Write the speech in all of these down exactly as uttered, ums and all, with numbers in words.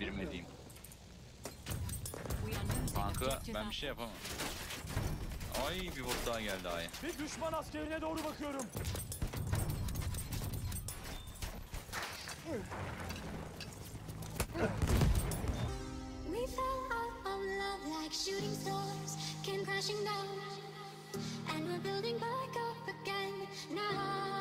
bilmediğim. Kanka ben bir şey yapamam. Ay bir bot daha geldi ay. Bir düşman askerine doğru bakıyorum. We fell out of love like shooting stars, came crashing down, and we're building back up again now.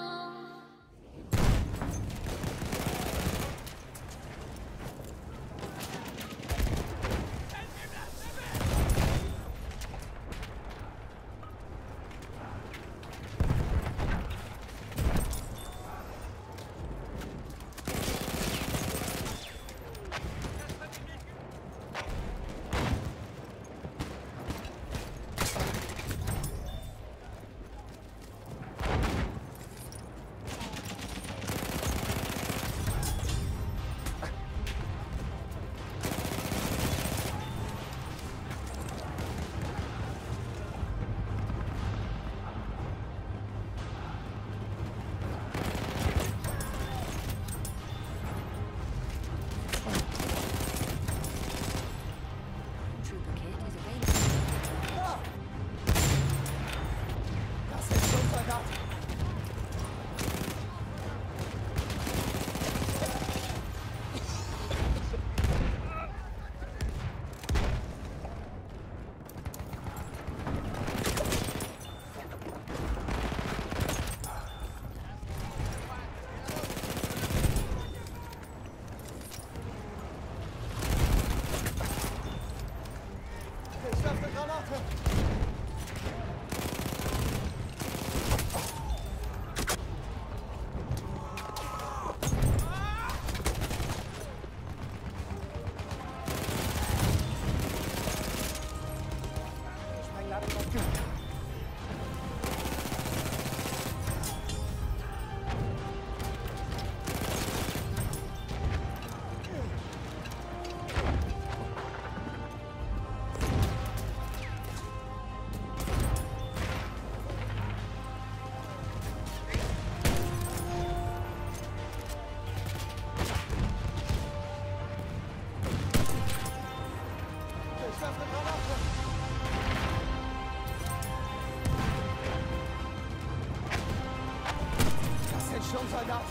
Sturmsoldat!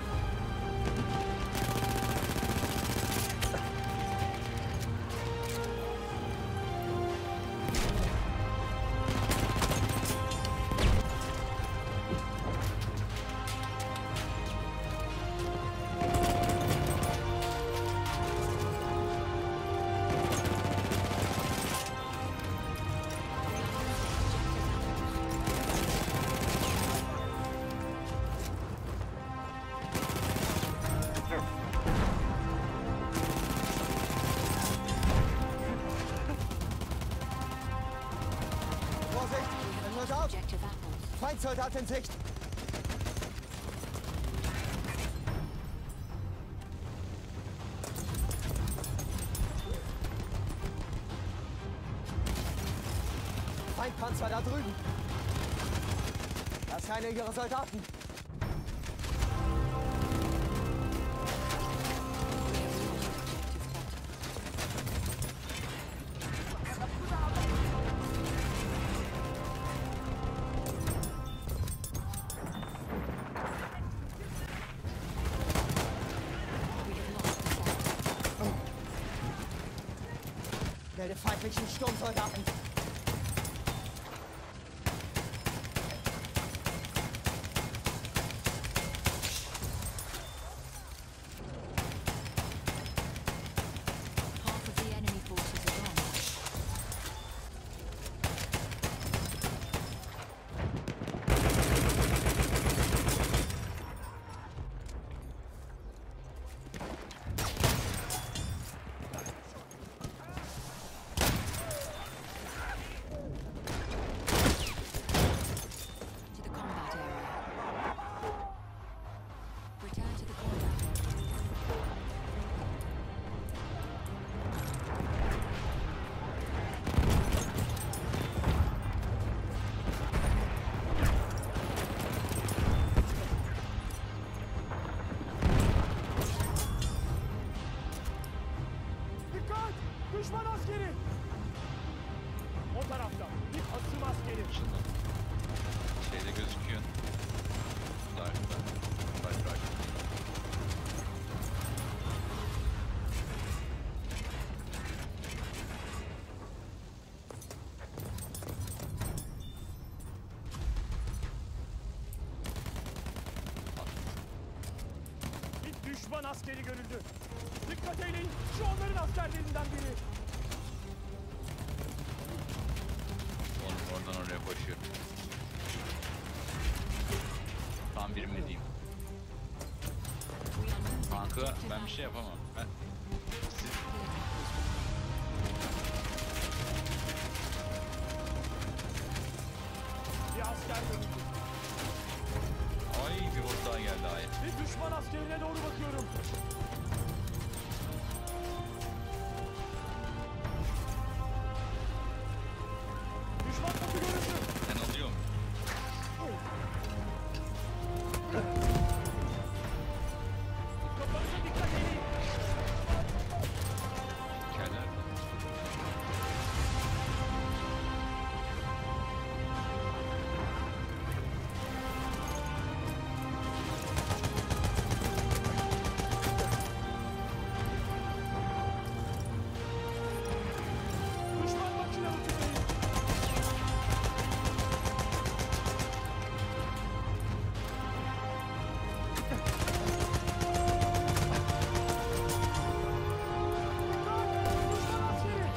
Feindsoldat in Sicht! Feindpanzer da drüben! Das ist einer ihrer Soldaten! Melde feindlichen Sturmsoldaten! Half of the enemy forces are gone. askeri. O tarafta bir hasım askeri. Şurada. Şeyde gözüküyor. Dark'ta. Dark Dark. Bir düşman askeri görüldü. Dikkat eyleyin. Şu onların askerlerinden biri. Oğlum oradan oraya koşuyor. Tam birimli diyeyim. Kanka ben bir şey yapamam. Ben... Siz... Bir asker görüldü. Ay bir bot daha geldi ay. Bir düşman askerine doğru bakıyorum. Düşman topu görüldü. Ben alıyorum. Kafanıza dikkat edin. Hikayeler. Düşman makinalı tüfeği. Düşman askeri.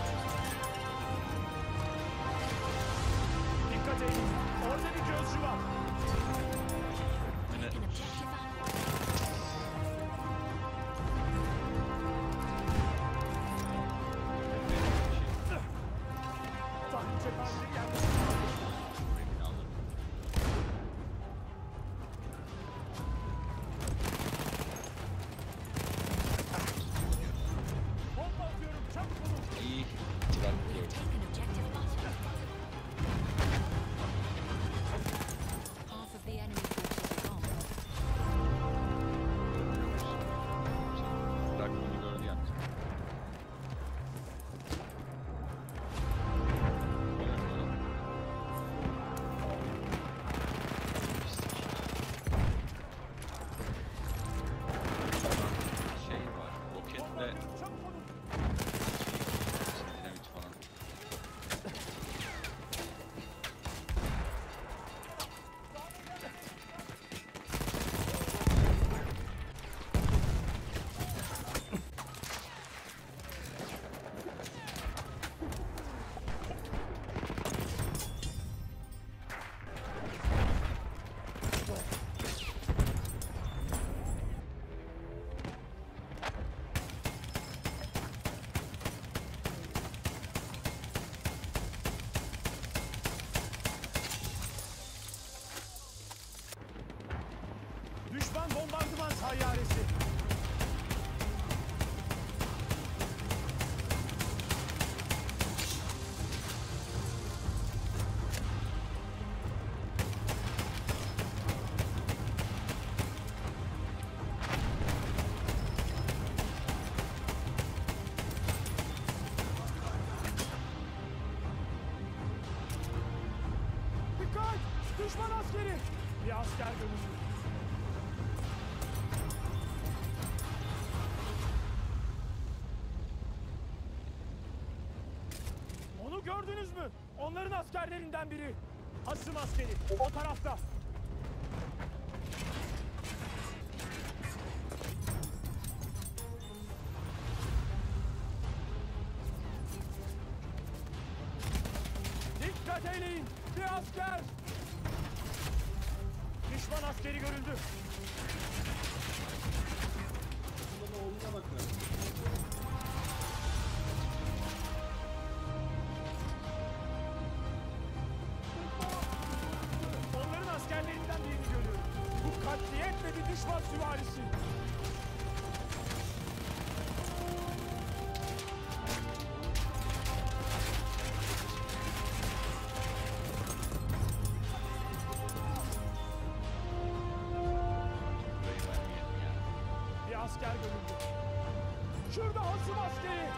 Dikkat edin. Orada bir gözcü var. Yine An objective out. Takip cephane geldi. aldım. Bomba atıyorum. Çabuk olun. İyi. Tren gördüm. Take an objective button. Half of the enemy forces are gone. Bırak bunu gördü yalnız. Şey var. Bomba Roketle atıyorum. Çabuk olun. dinamit falan. Düşman bombardıman sayyaresi. Dikkat! Düşman askeri! Bir asker görüldü. Onu gördünüz mü? Onların askerlerinden biri. Hasım askeri. O tarafta. Dikkat eyleyin. Bir asker. Düşman askeri görüldü. Onların askerlerinden birini görüyorum. Bu katliyetle bir düşman süvarisi. Burayı ben yedim ya. Bir asker görüldü. Şurada hasım askeri.